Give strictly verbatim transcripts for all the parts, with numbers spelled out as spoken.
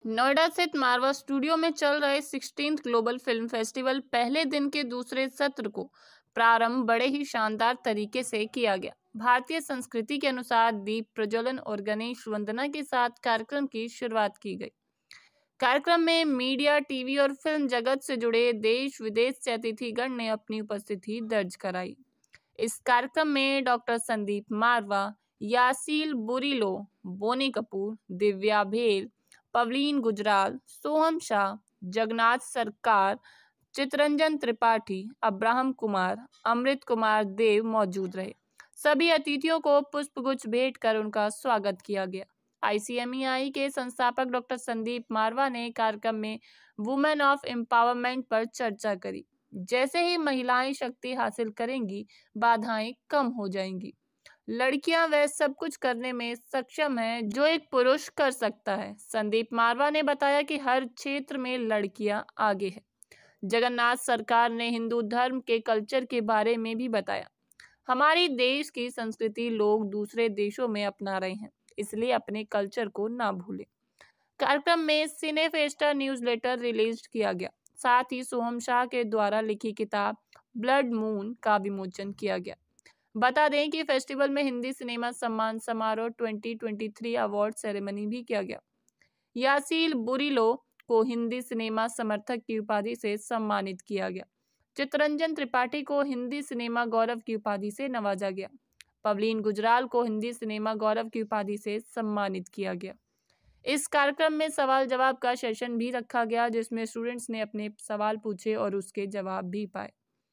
नोएडा स्थित मारवा स्टूडियो में चल रहे सिक्सटीन्थ ग्लोबल फिल्म फेस्टिवल पहले दिन के दूसरे सत्र को प्रारंभ बड़े ही शानदार तरीके से किया गया। भारतीय संस्कृति के अनुसार दीप प्रज्वलन और गणेश वंदना के साथ कार्यक्रम की शुरुआत की गई। कार्यक्रम में मीडिया, टीवी और फिल्म जगत से जुड़े देश विदेश से अतिथिगण ने अपनी उपस्थिति दर्ज कराई। इस कार्यक्रम में डॉक्टर संदीप मारवा, यासील बुरीलो, बोनी कपूर, दिव्या भेल, पवलीन गुजराल, सोहम शाह, जगन्नाथ सरकार, चितरंजन त्रिपाठी, अब्राहम कुमार, अमृत कुमार देव मौजूद रहे। सभी अतिथियों को पुष्पगुच्छ भेंट कर उनका स्वागत किया गया। आई सी एम ई आई के संस्थापक डॉक्टर संदीप मारवा ने कार्यक्रम में वुमेन ऑफ एम्पावरमेंट पर चर्चा करी। जैसे ही महिलाएं शक्ति हासिल करेंगी, बाधाएं कम हो जाएंगी। लड़कियां वह सब कुछ करने में सक्षम हैं जो एक पुरुष कर सकता है। संदीप मारवा ने बताया कि हर क्षेत्र में लड़कियां आगे हैं। जगन्नाथ सरकार ने हिंदू धर्म के कल्चर के बारे में भी बताया। हमारी देश की संस्कृति लोग दूसरे देशों में अपना रहे हैं, इसलिए अपने कल्चर को ना भूलें। कार्यक्रम में सिने फेस्टा न्यूज़लेटर रिलीज किया गया। साथ ही सोहम शाह के द्वारा लिखी किताब ब्लड मून का विमोचन किया गया। बता दें कि फेस्टिवल में हिंदी सिनेमा सम्मान समारोह twenty twenty three award ceremony भी किया गया। यासील बुरीलो को हिंदी सिनेमा समर्थक की उपाधि से सम्मानित किया गया। चितरंजन त्रिपाठी को हिंदी सिनेमा गौरव की उपाधि से नवाजा गया। पवलीन गुजराल को हिंदी सिनेमा गौरव की उपाधि से सम्मानित किया गया। इस कार्यक्रम में सवाल जवाब का सेशन भी रखा गया, जिसमें स्टूडेंट्स ने अपने सवाल पूछे और उसके जवाब भी पाए।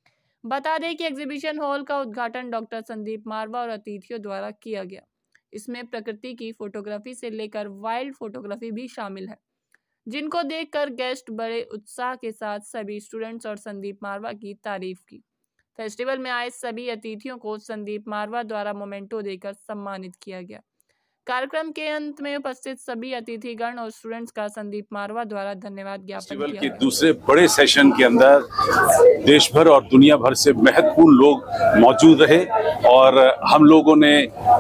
बता दें कि एग्जीबिशन हॉल का उद्घाटन डॉक्टर संदीप मारवा और अतिथियों द्वारा किया गया। इसमें प्रकृति की फोटोग्राफी से लेकर वाइल्ड फोटोग्राफी भी शामिल है, जिनको देखकर गेस्ट बड़े उत्साह के साथ सभी स्टूडेंट्स और संदीप मारवा की तारीफ की। फेस्टिवल में आए सभी अतिथियों को संदीप मारवा द्वारा मोमेंटो देकर सम्मानित किया गया। कार्यक्रम के अंत में उपस्थित सभी अतिथिगण और स्टूडेंट्स का संदीप मारवा द्वारा धन्यवाद ज्ञापन किया गया। दूसरे बड़े सेशन के अंदर देश भर और दुनिया भर से महत्वपूर्ण लोग मौजूद रहे और हम लोगों ने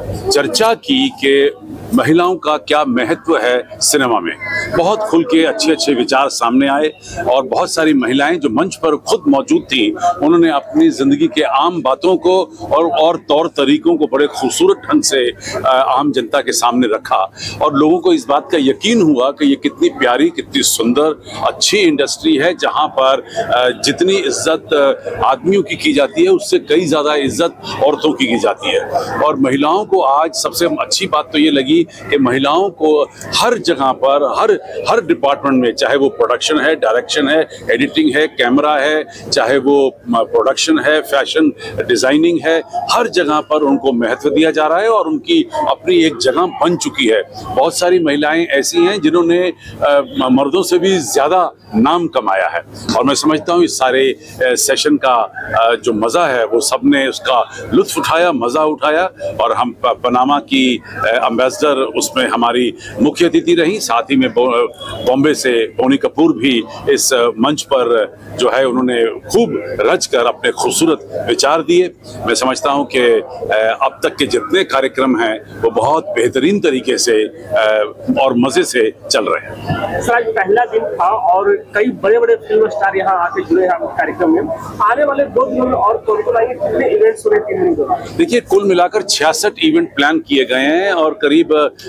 चर्चा की कि महिलाओं का क्या महत्व है सिनेमा में। बहुत खुल के अच्छे अच्छे विचार सामने आए और बहुत सारी महिलाएं जो मंच पर खुद मौजूद थी, उन्होंने अपनी जिंदगी के आम बातों को और और तौर तरीकों को बड़े खूबसूरत ढंग से आम जनता के सामने रखा और लोगों को इस बात का यकीन हुआ कि ये कितनी प्यारी, कितनी सुंदर, अच्छी इंडस्ट्री है जहां पर जितनी इज्जत आदमियों की की जाती है उससे कई ज्यादा इज्जत औरतों की की जाती है। और महिलाओं को आज सबसे अच्छी बात तो ये लगी कि महिलाओं को हर जगह पर, हर हर डिपार्टमेंट में, चाहे वो प्रोडक्शन है, डायरेक्शन है, एडिटिंग है, कैमरा है, चाहे वो प्रोडक्शन है, फैशन डिजाइनिंग है, हर जगह पर उनको महत्व दिया जा रहा है और उनकी अपनी एक जगह बन चुकी है। बहुत सारी महिलाएं ऐसी हैं जिन्होंने मर्दों से भी ज्यादा नाम कमाया है और मैं समझता हूँ इस सारे सेशन का जो मजा है वो सबने उसका लुत्फ उठाया, मजा उठाया और हम पनामा की एम्बेसडर उसमें हमारी मुख्य अतिथि रही। साथ ही में बॉम्बे से बोनी कपूर भी इस मंच पर जो है उन्होंने खूब रच कर अपने खूबसूरत विचार दिए। मैं समझता हूँ कि अब तक के जितने कार्यक्रम हैं वो बहुत बेहतरीन तरीके से और मजे से चल रहे हैं। सर, आज पहला दिन था और कई बड़े बड़े फिल्म स्टार यहाँ आके जुड़े हैं कार्यक्रम में। आने वाले दो दिनों में और कौन कौन आएंगे, कितने इवेंट्स हो रहे हैं तीन दिन के? देखिए, कुल मिलाकर छियासठ इवेंट प्लान किए गए हैं और करीब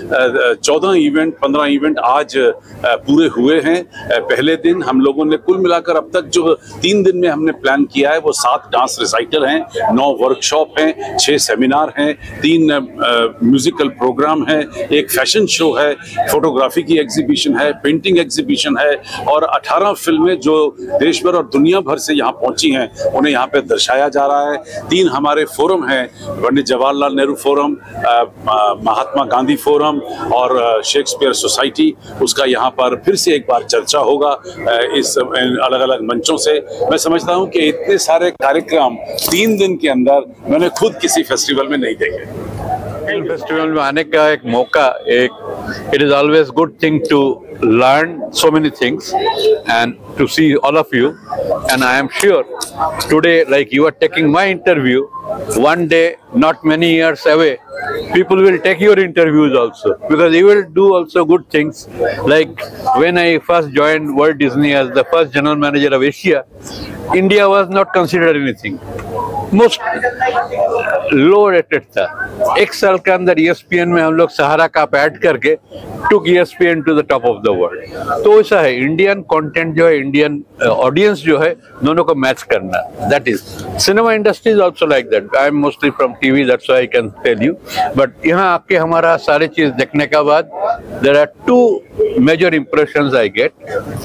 चौदह इवेंट, पंद्रह इवेंट आज पूरे हुए हैं। पहले दिन हम लोगों ने कुल मिलाकर अब तक जो तीन दिन में हमने प्लान किया है वो सात डांस रिसाइटल हैं, नौ वर्कशॉप हैं, छह सेमिनार हैं, तीन म्यूजिकल प्रोग्राम है, एक फैशन शो है, फोटोग्राफी की एग्जीबिशन है, पेंटिंग एग्जीबिशन है और अठारह फिल्में जो देश भर और दुनिया भर से यहाँ पहुंची हैं उन्हें यहाँ पे दर्शाया जा रहा है। तीन हमारे फोरम हैं, पंडित जवाहरलाल नेहरू फोरम, महात्मा गांधी फोरम और शेक्सपियर सोसाइटी। उसका यहाँ पर फिर से एक बार चर्चा होगा इस अलग अलग मंचों से। मैं समझता हूँ कि इतने सारे कार्यक्रम तीन दिन के अंदर मैंने खुद किसी फेस्टिवल में नहीं देखे। फिल्म फेस्टिवल में आने का एक मौका, एक it is always good thing to learn so many things and to see all of you, and I am sure today like you are taking my interview, one day, not many years away, people will take your interviews also, because you will do also good things. Like when I first joined Walt Disney as the first general manager of Asia, India was not considered anything. Most low rated था. एक साल के अंदर E S P N में हम लोग Sahara cup add करके took E S P N to the top of the world. तो ऐसा है, इंडियन कंटेंट जो है, इंडियन ऑडियंस जो है, दोनों को मैच करना. That is cinema industry is also like that. I am mostly from TV, that's why I can tell you. But यहाँ आके हमारा सारी चीज देखने के बाद there are two major impressions I get.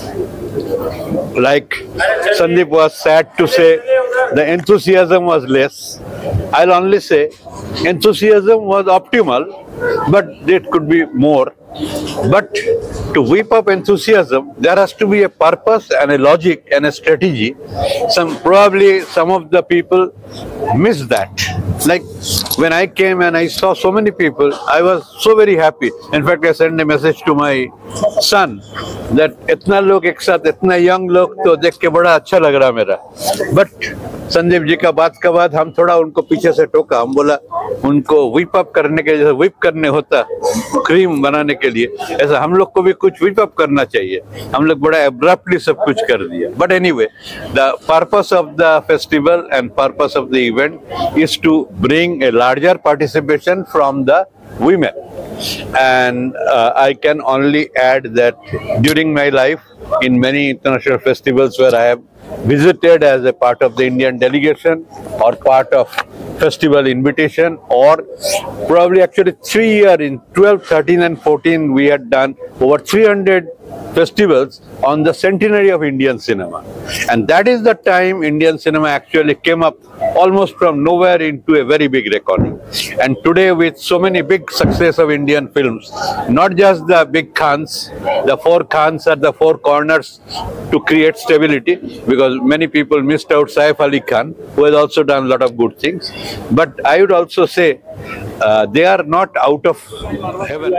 Like Sandeep was sad to say the enthusiasm was less. I'll only say enthusiasm was optimal, but it could be more. But to whip up enthusiasm, there has to be a purpose and a logic and a strategy. Some probably some of the people miss that. Like when I came and I saw so many people, I was so very happy. In fact, I sent a message to my son that इतना लोग एक साथ, इतना young लोग तो देख के बड़ा अच्छा लग रहा मेरा. बट संदीप जी का बात के बाद हम थोड़ा उनको पीछे से टोका. हम बोला उनको whip up करने के, जैसे whip करने होता क्रीम बनाने के लिए, ऐसा हम लोग को भी कुछ whip up करना चाहिए. हम लोग बड़ा abruptly सब कुछ कर दिया. But anyway, the purpose of the festival and purpose of the event is to bring a larger participation from the women. And uh, I can only add that during my life, in many international festivals where I have visited as a part of the Indian delegation or part of festival invitation, or probably actually three years in twelve, thirteen and fourteen, we had done over three hundred festivals on the centenary of Indian cinema. And that is the time Indian cinema actually came up almost from nowhere into a very big reckoning. And today, with so many big success of Indian films, not just the big khans, the four khans are the four corners to create stability, because many people missed out Saif Ali Khan, who has also done a lot of good things. But I would also say uh, they are not out of heaven.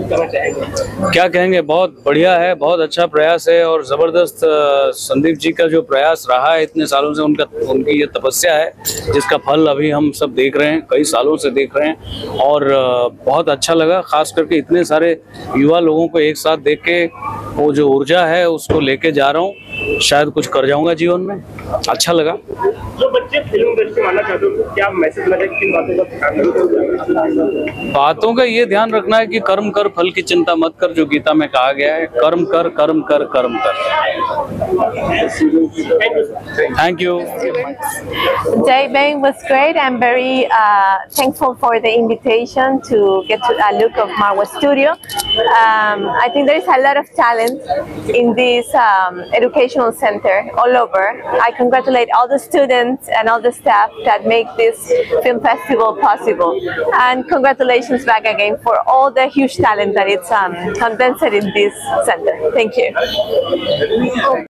क्या कहेंगे, बहुत बढ़िया है, बहुत अच्छा प्रयास है और जबरदस्त संदीप जी का जो प्रयास रहा है इतने सालों से, उनका उनकी ये तपस्या है जिसका फल अभी हम सब देख रहे हैं, कई सालों से देख रहे हैं. और बहुत अच्छा लगा, खास करके इतने सारे युवा लोगों को एक साथ देख के वो जो ऊर्जा है उसको लेके जा रहा हूँ. शायद कुछ कर जाऊंगा जीवन में. अच्छा लगा. जो बच्चे फिल्म इंडस्ट्री में आना चाहते हो, क्या मैसेज लगे, किन बातों का ध्यान रखना? बातों का ये ध्यान रखना है कि कर्म कर फल की चिंता मत कर, जो गीता में कहा गया है. कर्म कर कर्म कर कर्म कर. Thank you. Day Bang was great. I'm very uh, thankful for the invitation to get to a look of Marwa Studio. Um, I think there is a lot of talent in this um, educational center all over. I congratulate all the students and all the staff that make this film festival possible. And congratulations back again for all the huge talent that it's um, condensed in this center. Thank you.